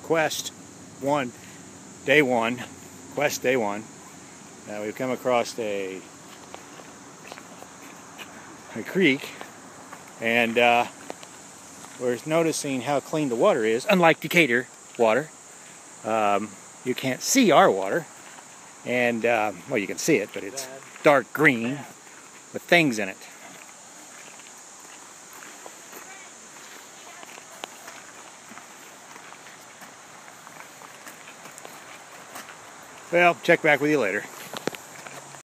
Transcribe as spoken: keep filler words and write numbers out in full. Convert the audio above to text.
quest one, day one, quest day one. Uh, we've come across a, a creek, and uh, we're noticing how clean the water is. Unlike Decatur water, um, you can't see our water, and uh, well, you can see it, but it's dark green with things in it. Well, check back with you later.